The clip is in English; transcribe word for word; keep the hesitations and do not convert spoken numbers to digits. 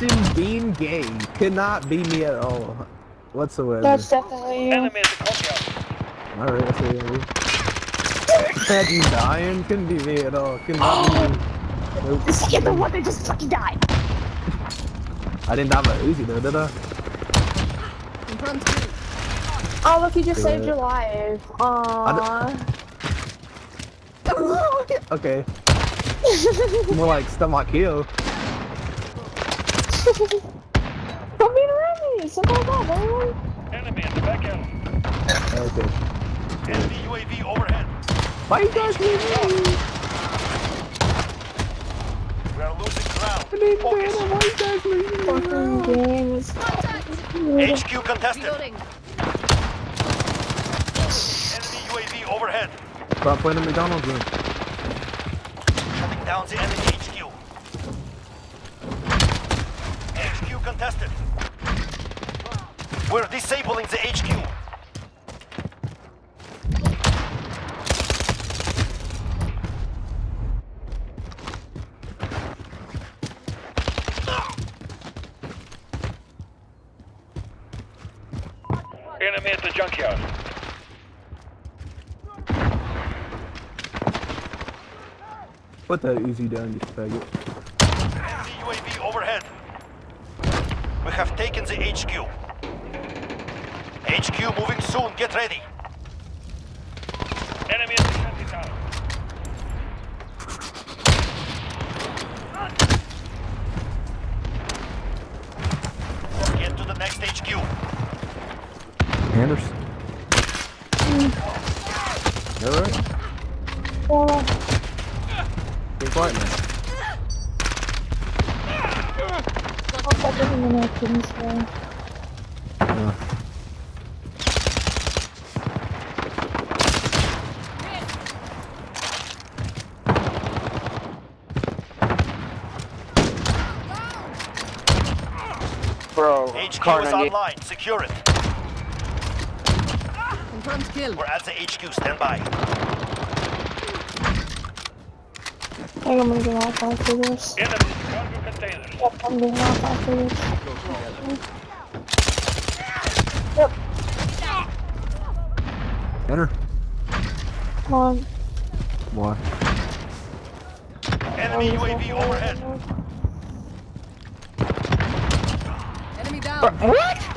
Captain Bean Gang cannot beat me at all whatsoever. That's definitely you. Enemy at the courtyard. Alright, that's what it is. Captain Dying couldn't beat me at all. Could not beat me. Nope. This is the one that just fucking died. I didn't die by Uzi though, did I? Oh look, he just Yeah. saved your life. Aww. Okay. More like stop my kill. Come beat around me. Simple as that, baby. Enemy at the back end. Okay. Enemy U A V overhead. Why you guys leaving me? We are losing ground. I didn't Focus. ban him. Why you guys leaving me? Fucking around? games. H Q contested. Reloading. Enemy U A V overhead. Stop playing the McDonald's room. Shutting down the enemy H Q. H Q contested. We're disabling the H Q. Enemy at the junkyard. Put that Uzi down, you faggot. Enemy U A V overhead. We have taken the H Q. H Q moving soon, get ready. Enemy at the shanty tower. Get to the next H Q. Anderson. You alright? Yeah. Stay quiet, man. I'll put it in the napkins, so. Uh, Bro, H Q is online, secure it. Confirmed kill. We're at the H Q, stand by. I think I'm gonna get off after this. Enemy cargo containers. Yep, I'm getting off after this. Yep, enter. come on. Why? Enemy U A V overhead. Enemy down. What?